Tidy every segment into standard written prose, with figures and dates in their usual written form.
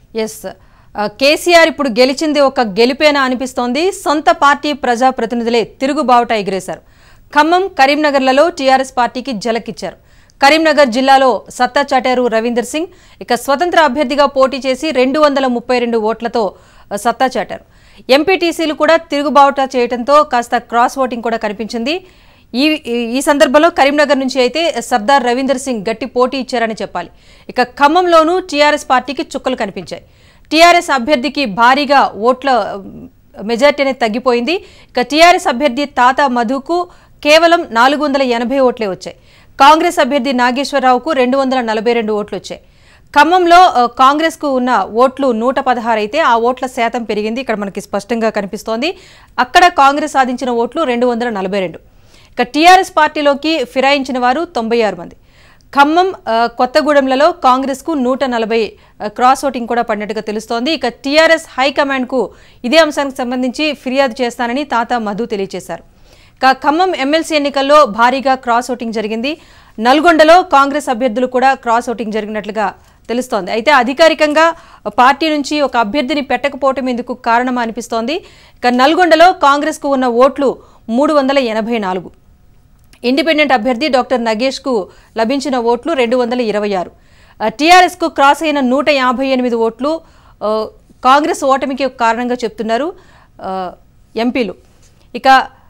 Yes KCR ఇప్పుడు గెలిచింది ఒక గెలిపేనా అనిపిస్తోంది. సొంత పార్టీ ప్రజా ప్రతినిధులే తిరుగుబావుట ఎగిరేశారు. ఖమ్మం, కరీంనగర్లలో టీఆర్ఎస్ పార్టీకి జలకిచ్చారు. కరీంనగర్ జిల్లాలో సత్తా చాటారు రవీందర్ సింగ్. ఇక స్వతంత్ర అభ్యర్థిగా పోటీ చేసి 232 ఓట్లతో సత్తా చాటారు. ఎంపీటీసీలు కూడా తిరుగుబావుట చేయడంతో కాస్త క్రాస్ ఓటింగ్ కూడా కనిపించింది. ఈ సందర్భంలో కరీంనగర్ నుంచి అయితే సర్దార్ రవీందర్ సింగ్ గట్టి పోటీ ఇచ్చారని చెప్పాలి. ఇక ఖమ్మంలోనూ టీఆర్ఎస్ పార్టీకి చుక్కలు కనిపించాయి. టీఆర్ఎస్ అభ్యర్థికి భారీగా ఓట్ల మెజార్టీ అనేది తగ్గిపోయింది. ఇక టీఆర్ఎస్ అభ్యర్థి తాత మధుకు కేవలం 480 ఓట్లే వచ్చాయి. కాంగ్రెస్ అభ్యర్థి నాగేశ్వరరావుకు 242 ఓట్లు వచ్చాయి. ఖమ్మంలో కాంగ్రెస్ కు ఉన్న ఓట్లు 116 అయితే ఆ ఓట్ల శాతం పెరిగింది. ఇక్కడ మనకి స్పష్టంగా కనిపిస్తోంది. అక్కడ కాంగ్రెస్ సాధించిన ఓట్లు 242. ఇక టీఆర్ఎస్ పార్టీలోకి ఫిరాయించిన వారు 96 మంది. ఖమ్మం, కొత్తగూడెంలలో కాంగ్రెస్ కు 140 క్రాస్ ఓటింగ్ కూడా పడినట్టుగా తెలుస్తోంది. ఇక టీఆర్ఎస్ హైకమాండ్ కు ఇదే అంశానికి సంబంధించి ఫిర్యాదు చేస్తానని తాత మధు తెలియజేశారు. ఇక ఖమ్మం ఎమ్మెల్సీ ఎన్నికల్లో భారీగా క్రాస్ ఓటింగ్ జరిగింది. నల్గొండలో కాంగ్రెస్ అభ్యర్థులు కూడా క్రాస్ ఓటింగ్ జరిగినట్లుగా తెలుస్తోంది. అయితే అధికారికంగా పార్టీ నుంచి ఒక అభ్యర్థిని పెట్టకపోవటం ఎందుకు కారణమా అనిపిస్తోంది. ఇక నల్గొండలో కాంగ్రెస్ కు ఉన్న ఓట్లు 384. ఇండిపెండెంట్ అభ్యర్థి డాక్టర్ నగేష్ కు లభించిన ఓట్లు 226. టీఆర్ఎస్ కు క్రాస్ అయిన 158 ఓట్లు కాంగ్రెస్ ఓటమికి కారణంగా చెప్తున్నారు ఎంపీలు. ఇక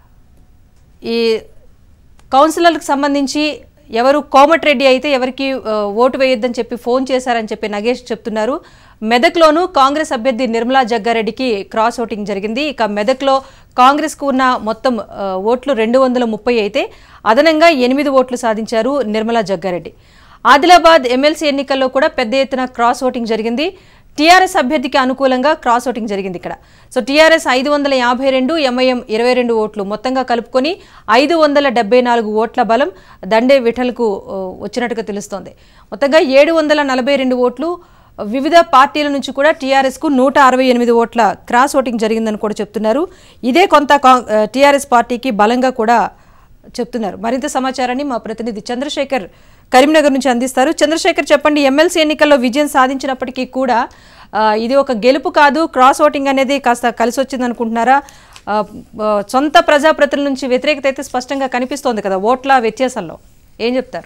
ఈ కౌన్సిలర్లకు సంబంధించి ఎవరు కోమటిరెడ్డి అయితే ఎవరికి ఓటు వేయొద్దని చెప్పి ఫోన్ చేశారని చెప్పి నగేష్ చెప్తున్నారు. మెదక్లోనూ కాంగ్రెస్ అభ్యర్థి నిర్మలా జగ్గారెడ్డికి క్రాస్ ఓటింగ్ జరిగింది. ఇక మెదక్లో కాంగ్రెస్ కు ఉన్న మొత్తం ఓట్లు 230 అయితే అదనంగా 8 ఓట్లు సాధించారు నిర్మలా జగ్గారెడ్డి. ఆదిలాబాద్ ఎమ్మెల్సీ ఎన్నికల్లో కూడా పెద్ద ఎత్తున క్రాస్ ఓటింగ్ జరిగింది. టీఆర్ఎస్ అభ్యర్థికి అనుకూలంగా క్రాస్ ఓటింగ్ జరిగింది ఇక్కడ. సో టీఆర్ఎస్ 552, ఎంఐఎం 22 ఓట్లు మొత్తంగా కలుపుకొని 574 ఓట్ల బలం దండే విఠల్కు వచ్చినట్టుగా తెలుస్తోంది. మొత్తంగా 742 ఓట్లు వివిధ పార్టీల నుంచి కూడా టీఆర్ఎస్ కు 168 ఓట్ల క్రాస్ ఓటింగ్ జరిగిందని కూడా చెప్తున్నారు. ఇదే కొంత టీఆర్ఎస్ పార్టీకి బలంగా కూడా చెప్తున్నారు. మరింత సమాచారాన్ని మా ప్రతినిధి చంద్రశేఖర్ కరీంనగర్ నుంచి అందిస్తారు. చంద్రశేఖర్, చెప్పండి. ఎమ్మెల్సీ ఎన్నికల్లో విజయం సాధించినప్పటికీ కూడా ఇది ఒక గెలుపు కాదు, క్రాస్ ఓటింగ్ అనేది కాస్త కలిసి వచ్చింది అనుకుంటున్నారా? సొంత ప్రజాప్రతినిధుల నుంచి వ్యతిరేకత అయితే స్పష్టంగా కనిపిస్తోంది కదా ఓట్ల వ్యత్యాసంలో, ఏం చెప్తారు?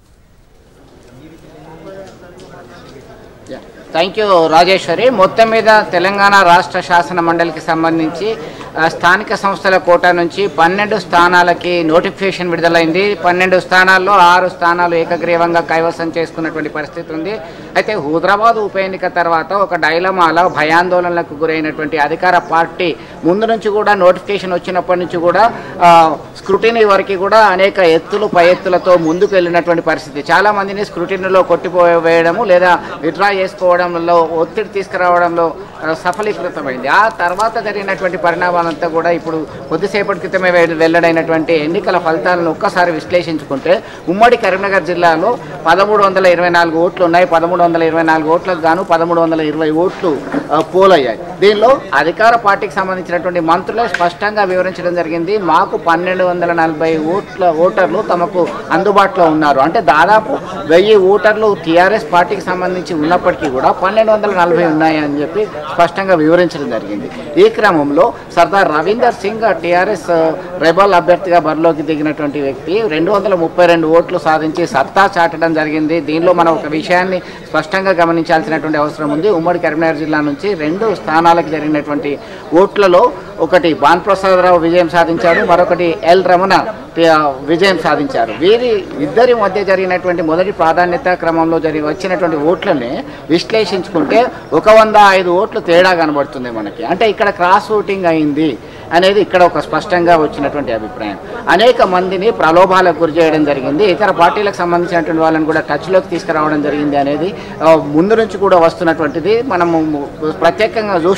Thank you Rajeshwari. మొత్తం మీద తెలంగాణ రాష్ట్ర శాసన మండలికి సంబంధించి స్థానిక సంస్థల కోటా నుంచి 12 స్థానాలకి నోటిఫికేషన్ విడుదలైంది. 12 స్థానాల్లో 6 స్థానాలు ఏకగ్రీవంగా కైవసం చేసుకున్నటువంటి పరిస్థితి ఉంది. అయితే హైదరాబాద్ ఉప ఎన్నిక తర్వాత ఒక డైలమాలో భయాందోళనలకు గురైనటువంటి అధికార పార్టీ ముందు నుంచి కూడా నోటిఫికేషన్ వచ్చినప్పటి నుంచి కూడా స్క్రూటినీ వరకు కూడా అనేక ఎత్తులు పై ఎత్తులతో ముందుకు వెళ్ళినటువంటి పరిస్థితి. చాలామందిని స్క్రూటినీలో కొట్టిపోవేయడము లేదా విత్డ్రా చేసుకోవడంలో ఒత్తిడి తీసుకురావడంలో సఫలీకృతమైంది. ఆ తర్వాత జరిగినటువంటి పరిణామాలంతా కూడా ఇప్పుడు కొద్దిసేపటి క్రితమే వెల్లడైనటువంటి ఎన్నికల ఫలితాలను ఒక్కసారి విశ్లేషించుకుంటే ఉమ్మడి కరీంనగర్ జిల్లాలో 1324 ఓట్లు ఉన్నాయి. 1324 ఓట్లకు గాను 1320 ఓట్లు పోలయ్యాయి. దీనిలో అధికార పార్టీకి సంబంధించినటువంటి మంత్రులే స్పష్టంగా వివరించడం జరిగింది. మాకు 1240 ఓటర్లు తమకు అందుబాటులో ఉన్నారు. అంటే దాదాపు 1000 ఓటర్లు టీఆర్ఎస్ పార్టీకి సంబంధించి ఉన్నప్పటికీ కూడా 1240 ఉన్నాయని చెప్పి స్పష్టంగా వివరించడం జరిగింది. ఈ క్రమంలో సర్దార్ రవీందర్ సింగ్ టీఆర్ఎస్ రెబల్ అభ్యర్థిగా బరిలోకి దిగినటువంటి వ్యక్తి 232 ఓట్లు సాధించి సత్తా చాటడం జరిగింది. దీనిలో మనం ఒక విషయాన్ని స్పష్టంగా గమనించాల్సినటువంటి అవసరం ఉంది. ఉమ్మడి కరీంనగర్ జిల్లా నుంచి 2 స్థానాలకు జరిగినటువంటి ఓట్లలో ఒకటి భానుప్రసాదరావు విజయం సాధించారు, మరొకటి ఎల్ రమణ విజయం సాధించారు. వీరి ఇద్దరి మధ్య జరిగినటువంటి మొదటి ప్రాధాన్యత క్రమంలో వచ్చినటువంటి ఓట్లని విశ్లేషించుకుంటే 105 ఓట్లు తేడా కనబడుతుంది మనకి. అంటే ఇక్కడ క్రాస్ ఓటింగ్ అయింది అనేది ఇక్కడ ఒక స్పష్టంగా వచ్చినటువంటి అభిప్రాయం. అనేక మందిని ప్రలోభాలకు గురి చేయడం జరిగింది. ఇతర పార్టీలకు సంబంధించినటువంటి వాళ్ళని కూడా టచ్లోకి తీసుకురావడం జరిగింది అనేది ముందు నుంచి కూడా వస్తున్నటువంటిది మనము ప్రత్యేకంగా చూసాం.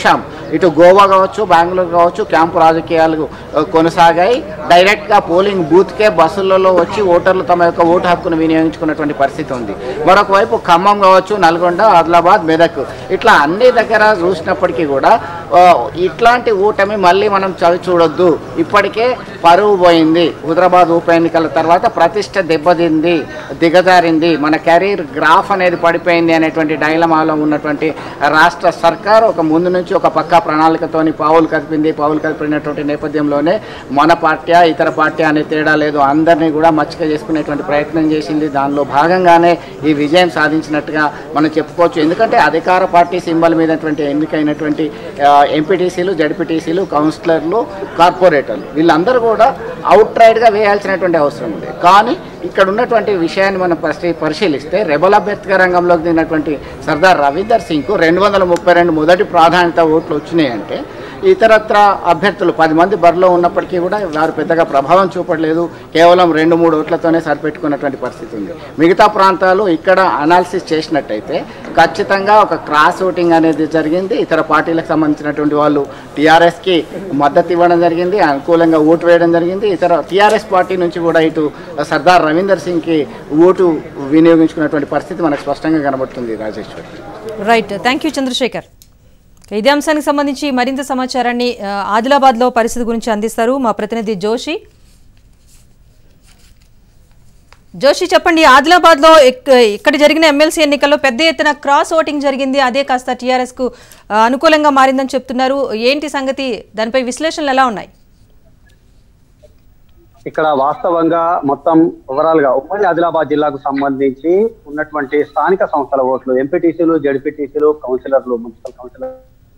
ఇటు గోవా కావచ్చు, బెంగళూరు కావచ్చు క్యాంపు రాజకీయాలు కొనసాగాయి. డైరెక్ట్గా పోలింగ్ బూత్కే బస్సులలో వచ్చి ఓటర్లు తమ యొక్క ఓటు హక్కును వినియోగించుకున్నటువంటి పరిస్థితి ఉంది. మరొక వైపు ఖమ్మం కావచ్చు, నల్గొండ, ఆదిలాబాద్, మెదక్ ఇట్లా అన్ని దగ్గర చూసినప్పటికీ కూడా ఇట్లాంటి ఓటమి మళ్ళీ మనం చవి చూడొద్దు. ఇప్పటికే పరువు పోయింది. హైదరాబాద్ ఉప ఎన్నికల తర్వాత ప్రతిష్ట దెబ్బతింది, దిగజారింది, మన కెరీర్ గ్రాఫ్ అనేది పడిపోయింది అనేటువంటి డైలమాలో ఉన్నటువంటి రాష్ట్ర సర్కార్ ఒక ముందు నుంచి ఒక పక్కా ప్రణాళికతోని పావులు కదిపినటువంటి నేపథ్యంలోనే మన పార్టీ ఇతర పార్టీ అనే తేడా లేదు, అందరినీ కూడా మచ్చిక చేసుకునేటువంటి ప్రయత్నం చేసింది. దానిలో భాగంగానే ఈ విజయం సాధించినట్టుగా మనం చెప్పుకోవచ్చు. ఎందుకంటే అధికార పార్టీ సింబల్ మీదటువంటి ఎన్నికైనటువంటి ఎంపీటీసీలు, జడ్పీటీసీలు, కౌన్సిలర్లు, కార్పొరేటర్లు వీళ్ళందరూ కూడా అవుట్ రైడ్గా వేయాల్సినటువంటి అవసరం ఉంది. కానీ ఇక్కడ ఉన్నటువంటి విషయాన్ని మనం పరిశీలిస్తే రెబల్ అభ్యర్థిగా రంగంలోకి దిగినటువంటి సర్దార్ రవీందర్ సింగ్కు 232 మొదటి ప్రాధాన్యత ఓట్లు వచ్చినాయంటే ఇతరత్ర అభ్యర్థులు 10 మంది బరిలో ఉన్నప్పటికీ కూడా వారు పెద్దగా ప్రభావం చూపడలేదు. కేవలం 2-3 ఓట్లతోనే సరిపెట్టుకున్నటువంటి పరిస్థితి ఉంది. మిగతా ప్రాంతాలు ఇక్కడ అనాలిసిస్ చేసినట్టయితే ఖచ్చితంగా ఒక క్రాస్ ఓటింగ్ అనేది జరిగింది. ఇతర పార్టీలకు సంబంధించినటువంటి వాళ్ళు టీఆర్ఎస్కి మద్దతు ఇవ్వడం జరిగింది, అనుకూలంగా ఓటు వేయడం జరిగింది. ఇతర టీఆర్ఎస్ పార్టీ నుంచి కూడా ఇటు సర్దార్ రవీందర్ సింగ్కి ఓటు వినియోగించుకున్నటువంటి పరిస్థితి మనకు స్పష్టంగా కనబడుతుంది. Rajeshwari, right, thank you Chandrashekar. ఇదే అంశానికి సంబంధించి మరింత సమాచారాన్ని ఆదిలాబాద్లో పరిస్థితి గురించి అందిస్తారు మా ప్రతినిధి జోషి. చెప్పండి, ఆదిలాబాద్లో ఇక్కడ జరిగిన ఎమ్మెల్సీ ఎన్నికల్లో పెద్ద ఎత్తున క్రాస్ ఓటింగ్ జరిగింది, అదే కాస్త టీఆర్ఎస్కు అనుకూలంగా మారిందని చెప్తున్నారు. ఏంటి సంగతి, దానిపై విశ్లేషణలు ఎలా ఉన్నాయి? ఇక్కడ వాస్తవంగా మొత్తం ఓవరాల్ గా ఉమ్మడి ఆదిలాబాద్ జిల్లాకు సంబంధించి ఉన్నటువంటి స్థానిక సంస్థల ఓట్లు, ఎంపీటీసీలు, జడ్పీటీసీలు, కౌన్సిలర్లు, మున్సిపల్ కౌన్సిలర్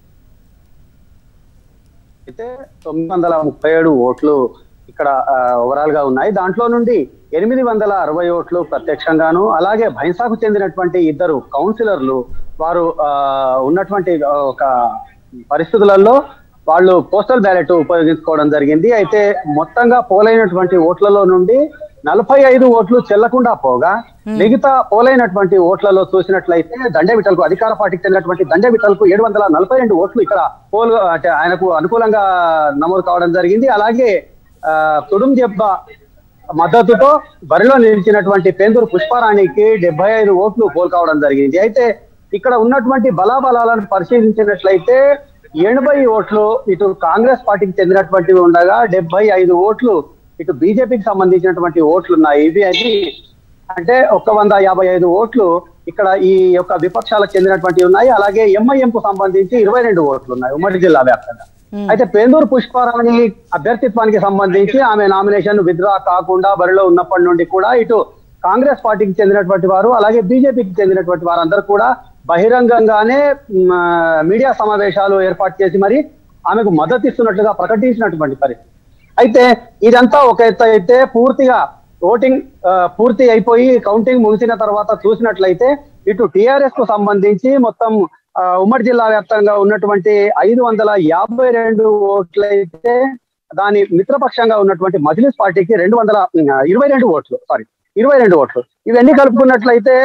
అయితే 937 ఓట్లు ఇక్కడ ఓవరాల్ గా ఉన్నాయి. దాంట్లో నుండి 860 ఓట్లు ప్రత్యక్షంగాను, అలాగే భైంసాకు చెందినటువంటి 2 కౌన్సిలర్లు వారు ఉన్నటువంటి ఒక పరిస్థితులలో వాళ్ళు పోస్టల్ బ్యాలెట్ ఉపయోగించుకోవడం జరిగింది. అయితే మొత్తంగా పోలైనటువంటి ఓట్లలో నుండి 45 ఓట్లు చెల్లకుండా పోగా మిగతా పోలైనటువంటి ఓట్లలో చూసినట్లయితే దండేవిఠల్కు, అధికార పార్టీకి చెందినటువంటి దండేవిఠల్కు 742 ఓట్లు ఇక్కడ అంటే ఆయనకు అనుకూలంగా నమోదు కావడం జరిగింది. అలాగే తుడుంజెబ్బ మద్దతుతో బరిలో నిలిచినటువంటి పేందూరు పుష్పారాణికి 75 ఓట్లు పోల్ కావడం జరిగింది. అయితే ఇక్కడ ఉన్నటువంటి బలాబలాలను పరిశీలించినట్లయితే 80 ఓట్లు ఇటు కాంగ్రెస్ పార్టీకి చెందినటువంటివి ఉండగా 75 ఓట్లు ఇటు బీజేపీకి సంబంధించినటువంటి ఓట్లు ఉన్నాయి. ఇవి అది అంటే 155 ఓట్లు ఇక్కడ ఈ యొక్క విపక్షాలకు చెందినటువంటివి ఉన్నాయి. అలాగే ఎంఐఎం కు సంబంధించి 22 ఓట్లు ఉన్నాయి ఉమ్మడి జిల్లా వ్యాప్తంగా. అయితే పేందూరు పుష్పారాణి అభ్యర్థిత్వానికి సంబంధించి ఆమె నామినేషన్ విత్డ్రా కాకుండా బరిలో ఉన్నప్పటి నుండి కూడా ఇటు కాంగ్రెస్ పార్టీకి చెందినటువంటి వారు అలాగే బీజేపీకి చెందినటువంటి వారందరూ కూడా బహిరంగంగానే మీడియా సమావేశాలు ఏర్పాటు చేసి మరి ఆమెకు మద్దతు ఇస్తున్నట్లుగా ప్రకటించినటువంటి పరిస్థితి. అయితే ఇదంతా ఒక ఎత్తు అయితే పూర్తిగా ఓటింగ్ పూర్తి అయిపోయి కౌంటింగ్ ముగిసిన తర్వాత చూసినట్లయితే ఇటు టీఆర్ఎస్ కు సంబంధించి మొత్తం ఉమ్మడి జిల్లా వ్యాప్తంగా ఉన్నటువంటి 552 ఓట్లయితే దాని మిత్రపక్షంగా ఉన్నటువంటి మజ్లిస్ పార్టీకి 222 ఓట్లు 22 ఓట్లు. ఇవన్నీ కలుపుకున్నట్లయితే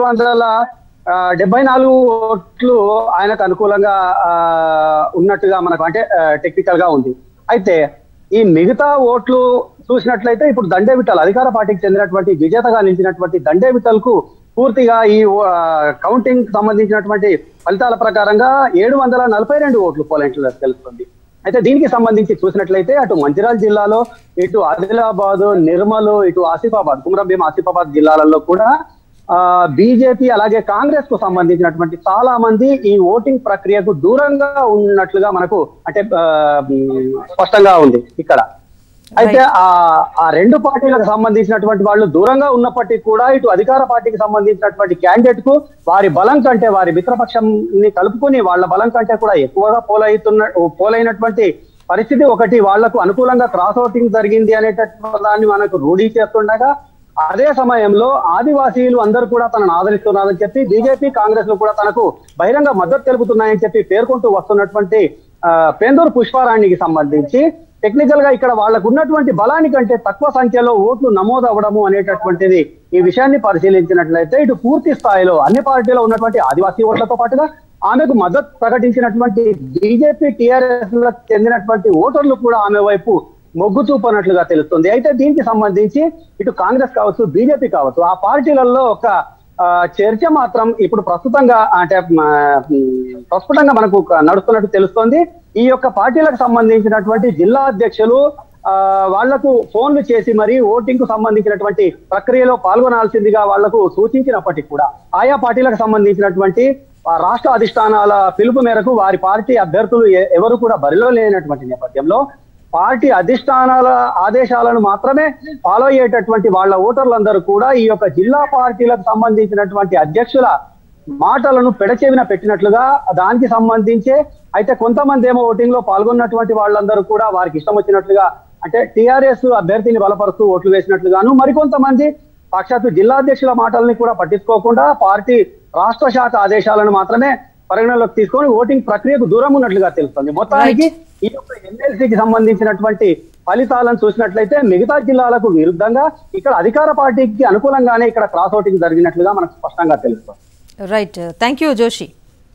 574 ఓట్లు ఆయనకు అనుకూలంగా ఉన్నట్టుగా మనకు అంటే టెక్నికల్ గా ఉంది. అయితే ఈ మిగతా ఓట్లు చూసినట్లయితే ఇప్పుడు దండేవిఠల్ అధికార పార్టీకి చెందినటువంటి విజేతగా నిలిచినటువంటి దండేవిఠల్ కు పూర్తిగా ఈ కౌంటింగ్ సంబంధించినటువంటి ఫలితాల ప్రకారంగా 742 ఓట్లు పోలైనట్లు తెలుస్తుంది. అయితే దీనికి సంబంధించి చూసినట్లయితే అటు మంచిర్యాల జిల్లాలో ఇటు ఆదిలాబాద్, నిర్మల్, ఇటు ఆసిఫాబాద్, కుమ్రంభీం ఆసిఫాబాద్ జిల్లాలలో కూడా బీజేపీ అలాగే కాంగ్రెస్ కు సంబంధించినటువంటి చాలా మంది ఈ ఓటింగ్ ప్రక్రియకు దూరంగా ఉన్నట్లుగా మనకు అంటే స్పష్టంగా ఉంది ఇక్కడ. అయితే ఆ రెండు పార్టీలకు సంబంధించినటువంటి వాళ్ళు దూరంగా ఉన్నప్పటికీ కూడా ఇటు అధికార పార్టీకి సంబంధించినటువంటి క్యాండిడేట్ కు వారి బలం కంటే వారి మిత్రపక్షంని కలుపుకొని వాళ్ళ బలం కంటే కూడా ఎక్కువగా పోలైనటువంటి పరిస్థితి ఒకటి, వాళ్లకు అనుకూలంగా క్రాస్ ఓటింగ్ జరిగింది అనేటటువంటి దాన్ని మనకు రూఢీ చేస్తుండగా అదే సమయంలో ఆదివాసీలు అందరూ కూడా తనను ఆదరిస్తున్నారని చెప్పి బీజేపీ కాంగ్రెస్ లు కూడా తనకు బహిరంగ మద్దతు తెలుపుతున్నాయని చెప్పి పేర్కొంటూ వస్తున్నటువంటి పేందూరు పుష్పారాణికి సంబంధించి టెక్నికల్ గా ఇక్కడ వాళ్లకు ఉన్నటువంటి బలానికంటే తక్కువ సంఖ్యలో ఓట్లు నమోదు అవ్వడము అనేటటువంటిది ఈ విషయాన్ని పరిశీలించినట్లయితే ఇటు పూర్తి స్థాయిలో అన్ని పార్టీలో ఉన్నటువంటి ఆదివాసీ ఓట్లతో పాటుగా ఆమెకు మద్దతు ప్రకటించినటువంటి బీజేపీ టీఆర్ఎస్ లకు చెందినటువంటి ఓటర్లు కూడా ఆమె వైపు మొగ్గు చూపనట్లుగా తెలుస్తుంది. అయితే దీనికి సంబంధించి ఇటు కాంగ్రెస్ కావచ్చు, బీజేపీ కావచ్చు, ఆ పార్టీలలో ఒక చర్చ మాత్రం ఇప్పుడు ప్రస్తుతంగా అంటే ప్రస్ఫుటంగా మనకు నడుస్తున్నట్టు తెలుస్తోంది. ఈ యొక్క పార్టీలకు సంబంధించినటువంటి జిల్లా అధ్యక్షులు వాళ్లకు ఫోన్లు చేసి మరి ఓటింగ్ కు సంబంధించినటువంటి ప్రక్రియలో పాల్గొనాల్సిందిగా వాళ్లకు సూచించినప్పటికీ కూడా ఆయా పార్టీలకు సంబంధించినటువంటి రాష్ట్ర అధిష్టానాల పిలుపు మేరకు వారి పార్టీ అభ్యర్థులు ఎవరు కూడా బరిలో లేనటువంటి నేపథ్యంలో పార్టీ అధిష్టానాల ఆదేశాలను మాత్రమే ఫాలో అయ్యేటటువంటి వాళ్ళ ఓటర్లందరూ కూడా ఈ యొక్క జిల్లా పార్టీలకు సంబంధించినటువంటి అధ్యక్షుల మాటలను పెడచెవిన పెట్టినట్లుగా దానికి సంబంధించే అయితే కొంతమంది ఏమో ఓటింగ్ లో పాల్గొన్నటువంటి వాళ్ళందరూ కూడా వారికి ఇష్టం వచ్చినట్లుగా అంటే టీఆర్ఎస్ అభ్యర్థిని బలపరుస్తూ ఓట్లు వేసినట్లుగాను, మరికొంతమంది సాక్షాత్తు జిల్లా అధ్యక్షుల మాటల్ని కూడా పట్టించుకోకుండా పార్టీ రాష్ట్ర శాఖ ఆదేశాలను మాత్రమే పరిగణలోకి తీసుకొని ఓటింగ్ ప్రక్రియకు దూరం ఉన్నట్లుగా తెలుస్తుంది. మొత్తానికి ఈ యొక్క ఎమ్మెల్సీకి సంబంధించినటువంటి ఫలితాలను చూసినట్లయితే మిగతా జిల్లాలకు విరుద్ధంగా ఇక్కడ అధికార పార్టీకి అనుకూలంగానే ఇక్కడ క్రాస్ ఓటింగ్ జరిగినట్లుగా మనకు స్పష్టంగా తెలుస్తుంది. Right, thank you Joshi.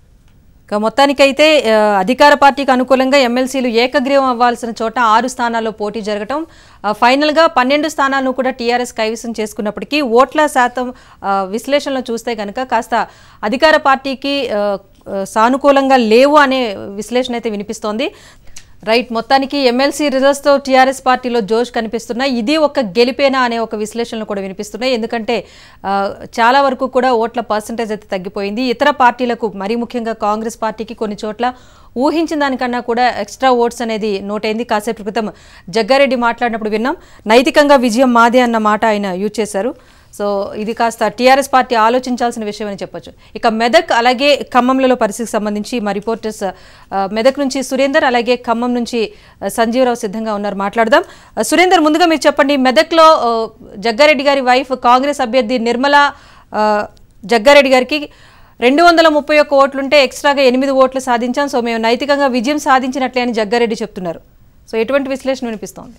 మొత్తానికైతే అధికార పార్టీకి అనుకూలంగా ఎమ్మెల్సీలు ఏకగ్రీవం అవ్వాల్సిన చోట 6 స్థానాల్లో పోటీ జరగటం, ఫైనల్గా 12 స్థానాలను కూడా టీఆర్ఎస్ కైవసం చేసుకున్నప్పటికీ ఓట్ల శాతం విశ్లేషణలో చూస్తే కనుక కాస్త అధికార పార్టీకి సానుకూలంగా లేవు అనే విశ్లేషణ అయితే వినిపిస్తోంది. రైట్, మొత్తానికి ఎమ్మెల్సీ రిజల్ట్స్తో టీఆర్ఎస్ పార్టీలో జోష్ కనిపిస్తున్నాయి. ఇది ఒక గెలిపేనా అనే ఒక విశ్లేషణలు కూడా వినిపిస్తున్నాయి. ఎందుకంటే చాలా వరకు కూడా ఓట్ల పర్సంటేజ్ అయితే తగ్గిపోయింది. ఇతర పార్టీలకు మరీ ముఖ్యంగా కాంగ్రెస్ పార్టీకి కొన్ని చోట్ల ఊహించిన దానికన్నా కూడా ఎక్స్ట్రా ఓట్స్ అనేది నోటైంది. కాసేపు క్రితం జగ్గారెడ్డి మాట్లాడినప్పుడు విన్నాం, నైతికంగా విజయం మాదే అన్న మాట ఆయన యూజ్ చేశారు. సో ఇది కాస్త టీఆర్ఎస్ పార్టీ ఆలోచించాల్సిన విషయం అని చెప్పొచ్చు. ఇక మెదక్ అలాగే ఖమ్మంలలో పరిస్థితికి సంబంధించి మా రిపోర్టర్స్ మెదక్ నుంచి సురేందర్ అలాగే ఖమ్మం నుంచి సంజీవరావు సిద్ధంగా ఉన్నారు, మాట్లాడదాం. సురేందర్, ముందుగా మీరు చెప్పండి, మెదక్లో జగ్గారెడ్డి గారి వైఫ్ కాంగ్రెస్ అభ్యర్థి నిర్మలా జగ్గారెడ్డి గారికి 231 ఓట్లుంటే ఎక్స్ట్రాగా 8 ఓట్లు సాధించాం, సో మేము నైతికంగా విజయం సాధించినట్లే అని జగ్గారెడ్డి చెప్తున్నారు. సో ఎటువంటి విశ్లేషణ వినిపిస్తోంది?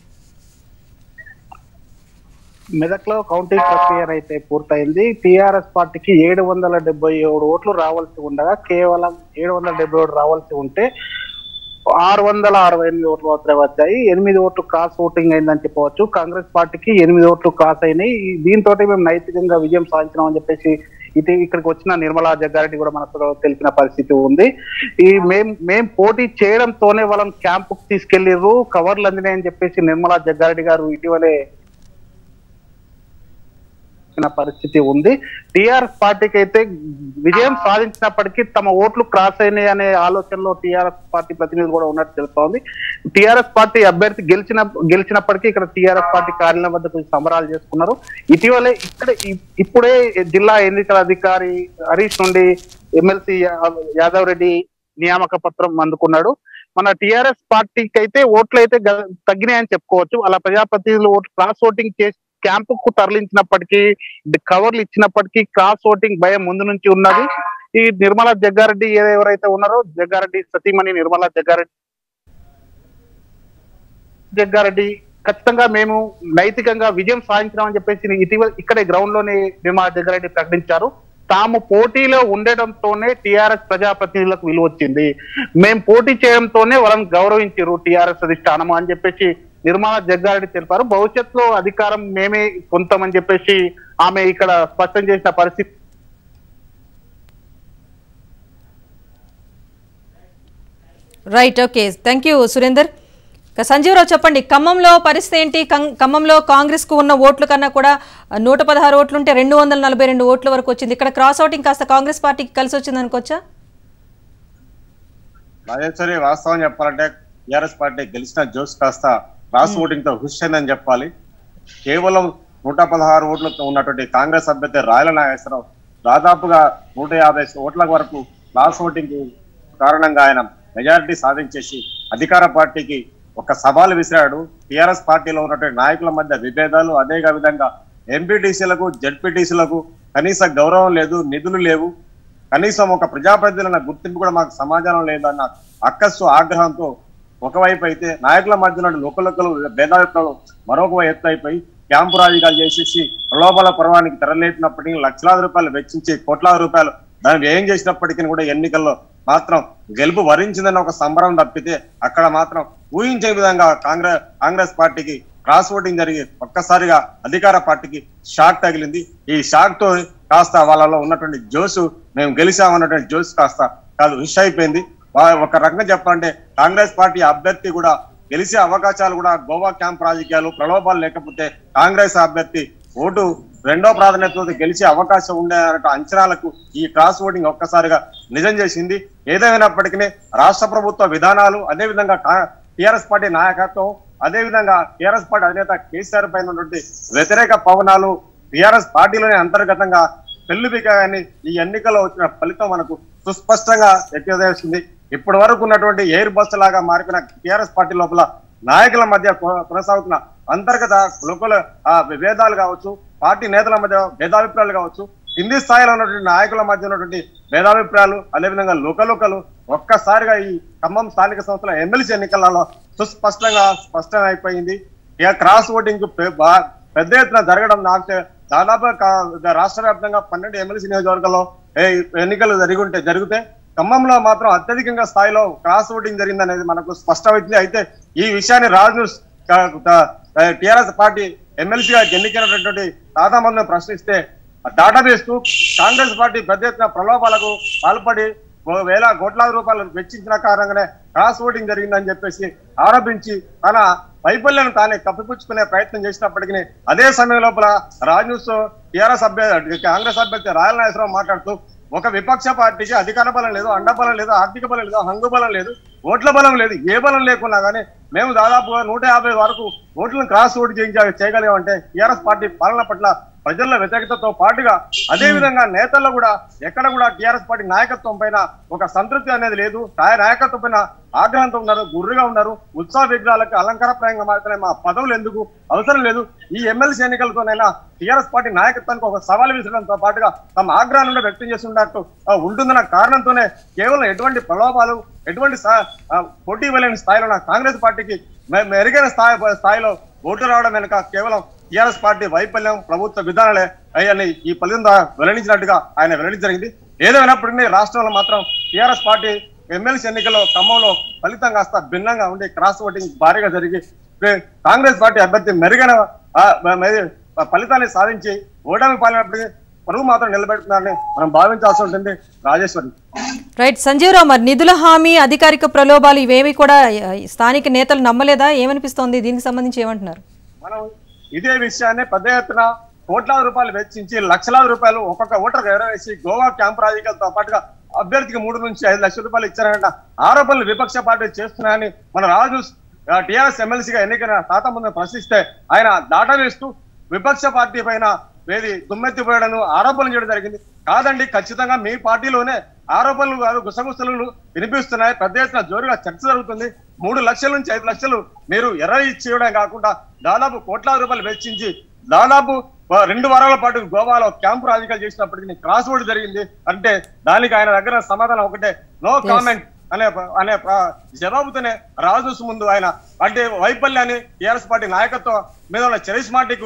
మెదక్ లో కౌంటింగ్ ప్రక్రియ అయితే పూర్తయింది. టీఆర్ఎస్ పార్టీకి 777 ఓట్లు రావాల్సి ఉండగా కేవలం 777 రావాల్సి ఉంటే 668 ఓట్లు మాత్రమే వచ్చాయి. 8 ఓట్లు క్రాస్ ఓటింగ్ అయిందని చెప్పవచ్చు. కాంగ్రెస్ పార్టీకి 8 ఓట్లు క్రాస్ అయినాయి. దీంతో మేము నైతికంగా విజయం సాధించినామని చెప్పేసి ఇక్కడికి వచ్చిన నిర్మలా జగ్గారెడ్డి కూడా మనకు తెలిసిన పరిస్థితి ఉంది. మేం పోటీ చేయడంతోనే వాళ్ళని క్యాంపుకు తీసుకెళ్లిర్రు, కవర్లు అందినాయని చెప్పేసి నిర్మలా జగ్గారెడ్డి గారు ఇటీవలే పరిస్థితి ఉంది. టీఆర్ఎస్ పార్టీకి అయితే విజయం సాధించినప్పటికీ తమ ఓట్లు క్రాస్ అయినాయి అనే ఆలోచనలో టీఆర్ఎస్ పార్టీ ప్రతినిధులు కూడా ఉన్నట్టు తెలుస్తోంది. టీఆర్ఎస్ పార్టీ అభ్యర్థి గెలిచినప్పటికీ ఇక్కడ టీఆర్ఎస్ పార్టీ కార్యాలయం వద్ద కొంచెం సంబరాలు చేసుకున్నారు. ఇటీవలే ఇప్పుడే జిల్లా ఎన్నికల అధికారి హరీష్ నుండి ఎమ్మెల్సీ యాదవ్ రెడ్డి నియామక పత్రం అందుకున్నాడు. మన టీఆర్ఎస్ పార్టీకి అయితే ఓట్లు అయితే తగ్గినాయని చెప్పుకోవచ్చు. అలా ప్రజాప్రతినిధులు ఓట్లు క్రాస్ ఓటింగ్ చేసి క్యాంపుకు తరలించినప్పటికీ, కవర్లు ఇచ్చినప్పటికీ క్రాస్ ఓటింగ్ భయం ముందు నుంచి ఉన్నది. ఈ నిర్మలా జగ్గారెడ్డి ఎవరైతే ఉన్నారో, జగ్గారెడ్డి సతీమణి నిర్మలా జగ్గారెడ్డి ఖచ్చితంగా మేము నైతికంగా విజయం సాధించినామని చెప్పేసి ఇటీవల ఇక్కడే గ్రౌండ్ లోనే నిర్మలా జగ్గారెడ్డి ప్రకటించారు. తాము పోటీలో ఉండడంతోనే టీఆర్ఎస్ ప్రజాప్రతినిధులకు విలువ వచ్చింది, మేము పోటీ చేయడంతోనే వాళ్ళని గౌరవించారు టీఆర్ఎస్ అధిష్టానం అని చెప్పేసి నిర్మలా జగ్గారెడ్డి తెలిపారు. భవిష్యత్తులో అధికారం మేమే పొందుతామని చెప్పేసి ఆమె ఇక్కడ స్పష్టం చేసిన పరిస్థితి. Right, okay, thank you Surender. Sanjeeva Rao చెప్పండి, ఖమ్మంలో పరిస్థితి ఏంటి? ఖమ్మంలో కాంగ్రెస్ కు ఉన్న ఓట్ల కన్నా కూడా 116 ఓట్లుంటే 242 ఓట్ల వరకు వచ్చింది. ఇక్కడ క్రాస్ ఓటింగ్ కాస్త కాంగ్రెస్ పార్టీకి కలిసి వచ్చింది అనుకోవచ్చా? రాజేశ్వరి, వాస్తవం చెప్పాలంటే టీఆర్ఎస్ పార్టీ గెలిచిన జోష్ కాస్త క్రాస్ ఓటింగ్ తో హుష్ అయిందని చెప్పాలి. కేవలం 116 ఓట్లతో ఉన్నటువంటి కాంగ్రెస్ అభ్యర్థి రాయల నాగేశ్వరరావు దాదాపుగా 150 ఓట్ల వరకు క్రాస్ ఓటింగ్ కారణంగా ఆయన మెజారిటీ సాధించేసి అధికార పార్టీకి ఒక సవాలు విసిరాడు. టీఆర్ఎస్ పార్టీలో ఉన్నటువంటి నాయకుల మధ్య విభేదాలు, అదే విధంగా ఎంపీటీసీలకు జడ్పీటీసీలకు కనీస గౌరవం లేదు, నిధులు లేవు, కనీసం ఒక ప్రజాప్రతినిధుల గుర్తింపు కూడా మాకు సమాజంలో లేదన్న అక్కస్సు ఆగ్రహంతో ఒకవైపు అయితే నాయకుల మధ్య లోకలొక్కలు భేదాభిప్రాయాలు మరొక ఎత్తు అయిపోయి క్యాంపు రాజకీయాలు చేసేసి ప్రలోభాల పర్వానికి తెరలేపినప్పటికీ లక్షలాది రూపాయలు వెచ్చించి కోట్లాది రూపాయలు దాన్ని వ్యయం చేసినప్పటికీ కూడా ఎన్నికల్లో మాత్రం గెలుపు వరించిందన్న ఒక సంబరం తప్పితే అక్కడ మాత్రం ఊహించే విధంగా కాంగ్రెస్ పార్టీకి క్రాస్ ఓటింగ్ జరిగి ఒక్కసారిగా అధికార పార్టీకి షాక్ తగిలింది. ఈ షాక్ తో కాస్త వాళ్ళలో ఉన్నటువంటి జోసు, మేము గెలిచామన్నటువంటి జోసు కాస్త కాదు విష్ అయిపోయింది. ఒక రకంగా చెప్పాలంటే కాంగ్రెస్ పార్టీ అభ్యర్థి కూడా గెలిచే అవకాశాలు కూడా గోవా క్యాంప్ రాజకీయాలు ప్రలోభాలు లేకపోతే కాంగ్రెస్ అభ్యర్థి ఓటు రెండో ప్రాధాన్యతతో గెలిచే అవకాశం ఉండే అంచనాలకు ఈ క్రాస్ ఓటింగ్ ఒక్కసారిగా నిజం చేసింది. ఏదేమైనప్పటికీ రాష్ట్ర ప్రభుత్వ విధానాలు, అదేవిధంగా టిఆర్ఎస్ పార్టీ నాయకత్వం, అదేవిధంగా టిఆర్ఎస్ పార్టీ అధినేత కేసీఆర్ పైన ఉన్నటువంటి వ్యతిరేక పవనాలు టిఆర్ఎస్ పార్టీలోనే అంతర్గతంగా పెళ్లిపికాయని ఈ ఎన్నికల్లో వచ్చిన ఫలితం మనకు సుస్పష్టంగా తెలియజేస్తుంది. ఇప్పటి వరకు ఉన్నటువంటి ఎయిర్ బస్ లాగా మారిపోయిన టిఆర్ఎస్ పార్టీ లోపల నాయకుల మధ్య కొనసాగుతున్న అంతర్గత లోకల విభేదాలు కావచ్చు, పార్టీ నేతల మధ్య భేదాభిప్రాయాలు కావచ్చు, కింది స్థాయిలో ఉన్నటువంటి నాయకుల మధ్య ఉన్నటువంటి భేదాభిప్రాయాలు, అదేవిధంగా లోకలు ఒక్కసారిగా ఈ ఖమ్మం స్థానిక సంస్థల ఎమ్మెల్సీ ఎన్నికలలో స్పష్టం అయిపోయింది. ఇక క్రాస్ ఓటింగ్ పెద్ద ఎత్తున జరగడం నాకు దాదాపు రాష్ట్ర వ్యాప్తంగా 12 ఎమ్మెల్సీ నియోజకవర్గాల్లో ఎన్నికలు జరిగితే ఖమ్మంలో మాత్రం అత్యధికంగా స్థాయిలో క్రాస్ ఓటింగ్ జరిగిందనేది మనకు స్పష్టమైంది. అయితే ఈ విషయాన్ని న్యూస్ టిఆర్ఎస్ పార్టీ ఎమ్మెల్సీగా ఎన్నికైనటువంటి తాతా మందిని ప్రశ్నిస్తే డేటాబేస్ కు కాంగ్రెస్ పార్టీ పెద్ద ఎత్తున ప్రలోభాలకు పాల్పడి వేల కోట్లాది రూపాయలు వెచ్చించిన కారణంగానే క్రాస్ ఓటింగ్ జరిగిందని చెప్పేసి ఆరోపించి తన వైఫల్యాన్ని తానే కప్పిపుచ్చుకునే ప్రయత్నం చేసినప్పటికీ అదే సమయం లోపల న్యూస్ టిఆర్ఎస్ కాంగ్రెస్ అభ్యర్థి రాయల నాగేశ్వరరావు మాట్లాడుతూ ఒక విపక్ష పార్టీకి అధికార బలం లేదు, అండబలం లేదు, ఆర్థిక బలం లేదు, హంగు బలం లేదు, ఓట్ల బలం లేదు, ఏ బలం లేకున్నా కానీ మేము దాదాపుగా 150 వరకు ఓట్లను క్రాస్ ఓటు చేయగలిగామంటే టిఆర్ఎస్ పార్టీ పాలన పట్ల ప్రజల వ్యతిరేకతతో పాటుగా అదే విధంగా నేతల్లో కూడా ఎక్కడ కూడా టిఆర్ఎస్ పార్టీ నాయకత్వం పైన ఒక సంతృప్తి అనేది లేదు. నాయకత్వం పైన ఆగ్రహంతో ఉన్నారు, గుర్రుగా ఉన్నారు. ఉత్సవ విగ్రహాలకు అలంకారప్రాయంగా మాత్రమే మా పదవులు ఎందుకు అవసరం లేదు. ఈ ఎమ్మెల్సీ ఎన్నికలతోనైనా టిఆర్ఎస్ పార్టీ నాయకత్వానికి ఒక సవాల్ విసరడంతో పాటుగా తమ ఆగ్రహాన్ని వ్యక్తం చేస్తున్నట్టు ఉంటుందన్న కారణంతోనే కేవలం ఎటువంటి ప్రలోభాలు, ఎటువంటి పోటీ ఇవ్వలేని స్థాయిలో కాంగ్రెస్ పార్టీకి మెరుగైన స్థాయిలో ఓటు రావడం వెనుక కేవలం టిఆర్ఎస్ పార్టీ వైఫల్యం, ప్రభుత్వ విధానాలే అయ్యని ఈ ఫలితం వెల్లడించినట్టుగా ఆయన వెల్లడించజరిగింది. ఏదేమైనప్పటికీ రాష్ట్రంలో మాత్రం టిఆర్ఎస్ పార్టీ ఎమ్మెల్సీ ఎన్నికల్లో ఖమ్మంలో ఫలితం కాస్త భిన్నంగా ఉండి క్రాస్ ఓటింగ్ భారీగా జరిగి కాంగ్రెస్ పార్టీ అభ్యర్థి మెరుగైన ఫలితాన్ని సాధించి ఓటమి పాలినప్పటికీ పరువు మాత్రం నిలబెడుతున్నారని మనం భావించాల్సి ఉంటుంది. రాజేశ్వరి. రైట్ సంజీవరావు, మరి నిధుల హామీ, అధికారిక ప్రలోభాలు ఇవేవి కూడా స్థానిక నేతలు నమ్మలేదా? ఏమనిపిస్తోంది? దీనికి సంబంధించి ఏమంటున్నారు? మనం ఇదే విషయాన్ని పెద్ద ఎత్తున కోట్లాది రూపాయలు వెచ్చించి లక్షలాది రూపాయలు ఒక్కొక్క ఓటర్ ఎగరవేసి గోవా క్యాంప్ రాజకీయాలతో పాటుగా అభ్యర్థికి 3 నుంచి 5 లక్షల రూపాయలు ఇచ్చారన్న ఆరోపణలు విపక్ష పార్టీ చేస్తున్నాయని మన రాజు టిఆర్ఎస్ ఎమ్మెల్సీగా ఎన్నికైన తాత ముందు ప్రశ్నిస్తే ఆయన దాటా వేస్తూ విపక్ష పార్టీ పైన దుమ్మెత్తిపోయడం ఆరోపణలు చేయడం జరిగింది. కాదండి, ఖచ్చితంగా మీ పార్టీలోనే ఆరోపణలు కాదు గుసగుసలు వినిపిస్తున్నాయి. పెద్ద ఎత్తున జోరుగా చర్చ జరుగుతుంది. 3 లక్షల నుంచి 5 లక్షలు మీరు ఇచ్చేయడం కాకుండా దాదాపు కోట్లాది రూపాయలు వెచ్చించి దాదాపు 2 వారాల పాటు గోవాలో క్యాంపు రాజకీయాలు చేసినప్పటికీ క్రాస్ ఓటు జరిగింది అంటే దానికి ఆయన దగ్గర సమాధానం ఒకటే, నో కామెంట్ అనే జవాబుతోనే రాజు ముందు ఆయన అంటే వైఫల్యాన్ని టిఆర్ఎస్ పార్టీ నాయకత్వం మీద ఉన్న చరిష్మాటికు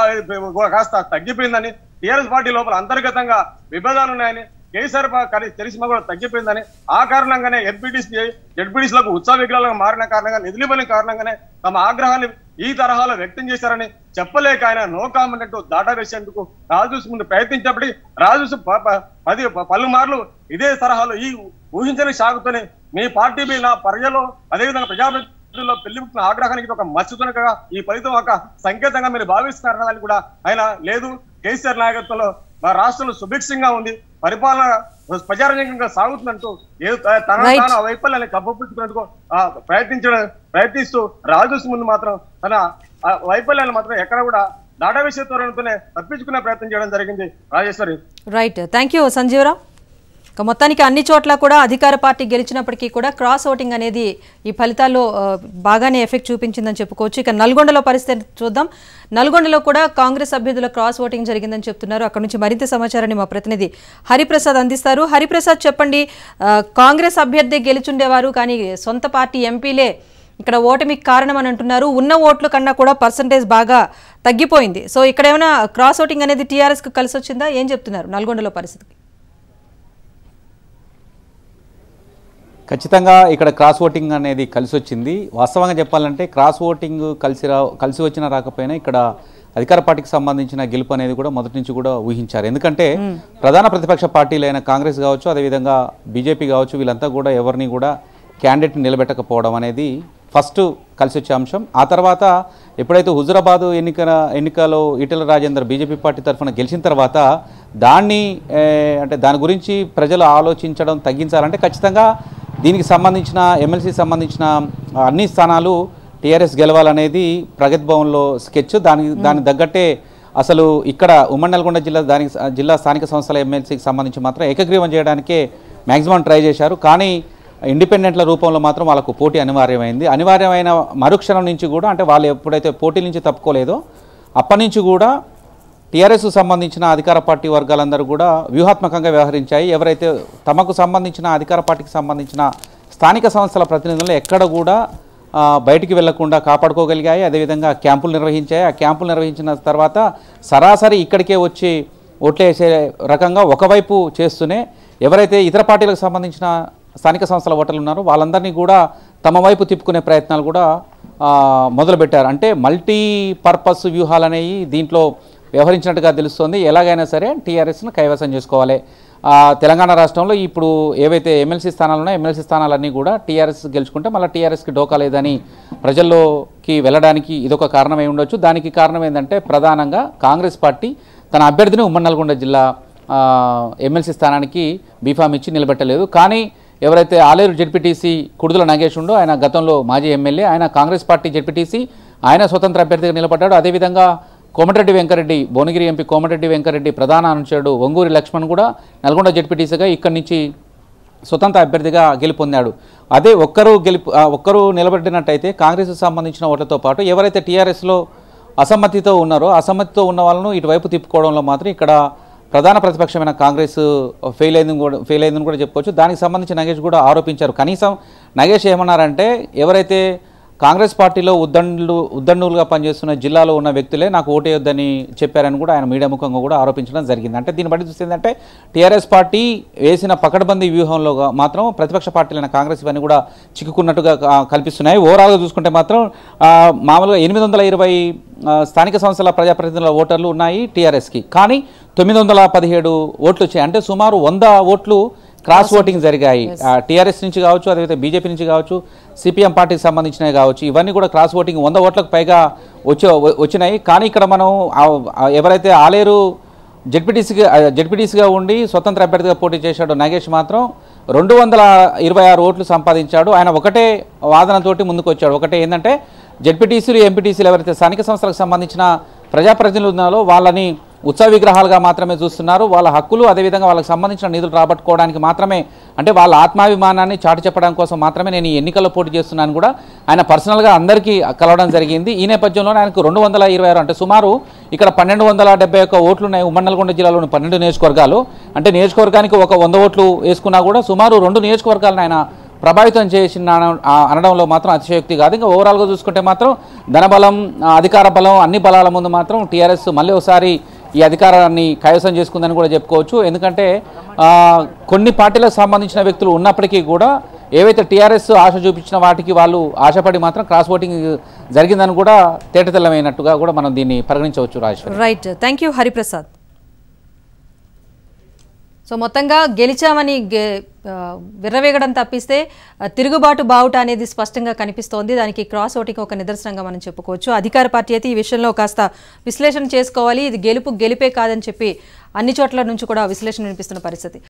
కాస్త తగ్గిపోయిందని, టిఆర్ఎస్ పార్టీ లోపల అంతర్గతంగా విభేదాలు ఉన్నాయని, కేసీఆర్ చరిష్మా కూడా తగ్గిపోయిందని, ఆ కారణంగానే జెడ్పీటీసీలకు ఉత్సవ విగ్రహాలకు మారిన కారణంగా నిధులివ్వని కారణంగానే తమ ఆగ్రహాన్ని ఈ తరహాలో వ్యక్తం చేశారని చెప్పలేక ఆయన నో కామెంట్ అంటూ దాటా వేసేందుకు రాజు ముందు ప్రయత్నించినప్పటికీ రాజు పలుమార్లు ఇదే తరహాలో ఈ ఊహించని సాగుతూనే మీ పార్టీ మీద ప్రజలు అదేవిధంగా ప్రజాప్రతినిధుల్లో పెళ్లిపుట్టిన ఆగ్రహానికి ఒక మచ్చుతునగా ఈ ఫలితం ఒక సంకేతంగా మీరు భావిస్తున్నారని కూడా ఆయన లేదు. కేసీఆర్ నాయకత్వంలో మా రాష్ట్రంలో సుభిక్షంగా ఉంది, పరిపాలన ప్రజారంజకంగా సాగుతున్నట్టు తన వైఫల్యాన్ని కప్పపుచ్చుకునేందుకు ప్రయత్నిస్తూ రాజు ముందు మాత్రం తన వైఫల్యాన్ని మాత్రం ఎక్కడ కూడా దాటా విషయ త్వరణతోనే తప్పించుకునే ప్రయత్నం చేయడం జరిగింది. Rajeshwari. Right, thank you Sanjeeva Rao. మొత్తానికి అన్ని చోట్ల కూడా అధికార పార్టీ గెలిచినప్పటికీ కూడా క్రాస్ ఓటింగ్ అనేది ఈ ఫలితాల్లో బాగానే ఎఫెక్ట్ చూపించిందని చెప్పుకోవచ్చు. ఇక నల్గొండలో పరిస్థితి చూద్దాం. నల్గొండలో కూడా కాంగ్రెస్ అభ్యర్థుల క్రాస్ ఓటింగ్ జరిగిందని చెప్తున్నారు. అక్కడ నుంచి మరింత సమాచారాన్ని మా ప్రతినిధి హరిప్రసాద్ అందిస్తారు. హరిప్రసాద్, చెప్పండి, కాంగ్రెస్ అభ్యర్థి గెలిచుండేవారు కానీ సొంత పార్టీ ఎంపీలే ఇక్కడ ఓటమికి కారణం అని అంటున్నారు. ఉన్న ఓట్ల కన్నా కూడా పర్సంటేజ్ బాగా తగ్గిపోయింది. సో ఇక్కడ ఏమైనా క్రాస్ ఓటింగ్ అనేది టీఆర్ఎస్కి కలిసి వచ్చిందా? ఏం చెప్తున్నారు నల్గొండలో పరిస్థితికి? ఖచ్చితంగా ఇక్కడ క్రాస్ ఓటింగ్ అనేది కలిసి వచ్చింది. వాస్తవంగా చెప్పాలంటే క్రాస్ ఓటింగ్ కలిసి వచ్చినా రాకపోయినా ఇక్కడ అధికార పార్టీకి సంబంధించిన గెలుపు అనేది కూడా మొదటి నుంచి కూడా ఊహించారు. ఎందుకంటే ప్రధాన ప్రతిపక్ష పార్టీలైన కాంగ్రెస్ కావచ్చు, అదేవిధంగా బీజేపీ కావచ్చు, వీళ్ళంతా కూడా ఎవరిని కూడా క్యాండిడేట్ని నిలబెట్టకపోవడం అనేది ఫస్ట్ కలిసి వచ్చే అంశం. ఆ తర్వాత ఎప్పుడైతే హుజురాబాద్ ఎన్నికలో ఈటెల రాజేందర్ బీజేపీ పార్టీ తరఫున గెలిచిన తర్వాత దాన్ని అంటే దాని గురించి ప్రజలు ఆలోచించడం తగ్గించాలంటే ఖచ్చితంగా దీనికి సంబంధించిన ఎమ్మెల్సీ సంబంధించిన అన్ని స్థానాలు టీఆర్ఎస్ గెలవాలనేది ప్రగతి భవన్లో స్కెచ్. దానికి తగ్గట్టే అసలు ఇక్కడ ఉమ్మడి నల్గొండ జిల్లా స్థానిక సంస్థల ఎమ్మెల్సీకి సంబంధించి మాత్రం ఏకగ్రీవం చేయడానికే మ్యాక్సిమం ట్రై చేశారు. కానీ ఇండిపెండెంట్ల రూపంలో మాత్రం వాళ్ళకు పోటీ అనివార్యమైంది. అనివార్యమైన మరుక్షణం నుంచి కూడా అంటే వాళ్ళు ఎప్పుడైతే పోటీ నుంచి తప్పుకోలేదో అప్పటి నుంచి కూడా టీఆర్ఎస్కు సంబంధించిన అధికార పార్టీ వర్గాలందరూ కూడా వ్యూహాత్మకంగా వ్యవహరించాయి. ఎవరైతే తమకు సంబంధించిన అధికార పార్టీకి సంబంధించిన స్థానిక సంస్థల ప్రతినిధులు ఎక్కడ కూడా బయటికి వెళ్లకుండా కాపాడుకోగలిగాయి. అదేవిధంగా క్యాంపులు నిర్వహించాయి. ఆ క్యాంపులు నిర్వహించిన తర్వాత సరాసరి ఇక్కడికే వచ్చి ఓట్లు వేసే రకంగా ఒకవైపు చేస్తూనే ఎవరైతే ఇతర పార్టీలకు సంబంధించిన స్థానిక సంస్థల ఓటర్లు ఉన్నారో వాళ్ళందరినీ కూడా తమ వైపు తిప్పుకునే ప్రయత్నాలు కూడా మొదలుపెట్టారు. అంటే మల్టీపర్పస్ వ్యూహాలు అనేవి దీంట్లో వ్యవహరించినట్టుగా తెలుస్తోంది. ఎలాగైనా సరే టీఆర్ఎస్ను కైవసం చేసుకోవాలి. తెలంగాణ రాష్ట్రంలో ఇప్పుడు ఏవైతే ఎమ్మెల్సీ స్థానాలు ఉన్నాయో ఎమ్మెల్సీ స్థానాలన్నీ కూడా టీఆర్ఎస్ గెలుచుకుంటే మళ్ళీ టీఆర్ఎస్కి డోకా లేదని ప్రజల్లోకి వెళ్ళడానికి ఇదొక కారణమై ఉండొచ్చు. దానికి కారణం ఏంటంటే ప్రధానంగా కాంగ్రెస్ పార్టీ తన అభ్యర్థిని ఉమ్మడి నల్గొండ జిల్లా ఎమ్మెల్సీ స్థానానికి బీఫామ్ ఇచ్చి నిలబెట్టలేదు. కానీ ఎవరైతే ఆలేరు జెడ్పీటీసీ కుడుదల నాగేష్ ఉండో ఆయన గతంలో మాజీ ఎమ్మెల్యే, ఆయన కాంగ్రెస్ పార్టీ జెడ్పీటీసీ, ఆయన స్వతంత్ర అభ్యర్థిగా నిలబడ్డాడు. అదేవిధంగా కోమటిరెడ్డి వెంకరెడ్డి, భువనగిరి ఎంపీ కోమటిరెడ్డి వెంకరెడ్డి ప్రధాన అనుచరుడు వంగూరి లక్ష్మణ్ కూడా నల్గొండ జెడ్పీటీసీగా ఇక్కడి నుంచి స్వతంత్ర అభ్యర్థిగా గెలుపొందాడు. అదే ఒక్కరు నిలబడినట్టయితే కాంగ్రెస్కు సంబంధించిన ఓట్లతో పాటు ఎవరైతే టీఆర్ఎస్లో అసమ్మతితో ఉన్నారో అసమ్మతితో ఉన్న వాళ్ళను ఇటువైపు తిప్పుకోవడంలో మాత్రం ఇక్కడ ప్రధాన ప్రతిపక్షమైన కాంగ్రెస్ ఫెయిల్ అయిందని కూడా చెప్పుకోవచ్చు. దానికి సంబంధించి నగేష్ కూడా ఆరోపించారు. కనీసం నగేష్ ఏమన్నారంటే ఎవరైతే కాంగ్రెస్ పార్టీలో ఉద్దండులుగా పనిచేస్తున్న జిల్లాలో ఉన్న వ్యక్తులే నాకు ఓటేయొద్దని చెప్పారని కూడా ఆయన మీడియా ముఖంగా కూడా ఆరోపించడం జరిగింది. అంటే దీన్ని బట్టి చూస్తే ఏంటంటే టీఆర్ఎస్ పార్టీ వేసిన పకడ్బందీ వ్యూహంలో మాత్రం ప్రతిపక్ష పార్టీలైన కాంగ్రెస్ ఇవన్నీ కూడా చిక్కుకున్నట్టుగా కల్పిస్తున్నాయి. ఓవరాల్గా చూసుకుంటే మాత్రం మామూలుగా 820 స్థానిక సంస్థల ప్రజాప్రతినిధుల ఓటర్లు ఉన్నాయి టీఆర్ఎస్కి. కానీ 917 ఓట్లు వచ్చాయి. అంటే సుమారు 100 ఓట్లు క్రాస్ ఓటింగ్ జరిగాయి. టీఆర్ఎస్ నుంచి కావచ్చు, అదేవిధంగా బీజేపీ నుంచి కావచ్చు, సిపిఎం పార్టీకి సంబంధించినవి కావచ్చు, ఇవన్నీ కూడా క్రాస్ ఓటింగ్ 100 ఓట్లకు పైగా వచ్చినాయి. కానీ ఇక్కడ మనం ఎవరైతే ఆలేరు జెడ్పీటీసీగా ఉండి స్వతంత్ర అభ్యర్థిగా పోటీ చేశాడో నగేష్ మాత్రం 226 ఓట్లు సంపాదించాడు. ఆయన ఒకటే వాదనతోటి ముందుకు వచ్చాడు. ఒకటే ఏంటంటే జెడ్పీటీసీలు ఎంపీటీసీలు ఎవరైతే స్థానిక సంస్థలకు సంబంధించిన ప్రజాప్రతినిధులు ఉన్నారో వాళ్ళని ఉత్సవ విగ్రహాలుగా మాత్రమే చూస్తున్నారు. వాళ్ళ హక్కులు అదేవిధంగా వాళ్ళకి సంబంధించిన నిధులు రాబట్టుకోవడానికి మాత్రమే, అంటే వాళ్ళ ఆత్మాభిమానాన్ని చాటి చెప్పడం కోసం మాత్రమే నేను ఈ ఎన్నికల్లో పోటీ చేస్తున్నాను కూడా ఆయన పర్సనల్గా అందరికీ కలవడం జరిగింది. ఈ నేపథ్యంలోనే ఆయనకు 226 అంటే సుమారు ఇక్కడ 1271 ఓట్లు ఉన్నాయి. ఉమ్మడి నల్గొండ జిల్లాలోని 12 నియోజకవర్గాలు. అంటే నియోజకవర్గానికి ఒక 100 ఓట్లు వేసుకున్నా కూడా సుమారు 2 నియోజకవర్గాలను ఆయన ప్రభావితం చేసిన అనడంలో మాత్రం అతిశయోక్తి కాదు. ఇంకా ఓవరాల్గా చూసుకుంటే మాత్రం ధనబలం, అధికార బలం అన్ని బలాల ముందు మాత్రం టీఆర్ఎస్ మళ్ళీ ఒకసారి ఈ అధికారాన్ని కైవసం చేసుకుందని కూడా చెప్పుకోవచ్చు. ఎందుకంటే కొన్ని పార్టీలకు సంబంధించిన వ్యక్తులు ఉన్నప్పటికీ కూడా ఏవైతే టీఆర్ఎస్ ఆశ చూపించిన వాటికి వాళ్ళు ఆశపడి మాత్రం క్రాస్ ఓటింగ్ జరిగిందని కూడా తేటతెల్లమైనట్టుగా కూడా మనం దీన్ని పరిగణించవచ్చు. Rajeshwari, right, thank you Hariprasad. So మొత్తంగా గెలిచామని విర్రవేగడం తప్పిస్తే తిరుగుబాటు బావుట అనేది స్పష్టంగా కనిపిస్తోంది. దానికి క్రాస్ ఓటింగ్ ఒక నిదర్శనంగా మనం చెప్పుకోవచ్చు. అధికార పార్టీ అయితే ఈ విషయంలో కాస్త విశ్లేషణ చేసుకోవాలి. ఇది గెలిపే కాదని చెప్పి అన్ని చోట్ల నుంచి కూడా విశ్లేషణ వినిపిస్తున్న పరిస్థితి.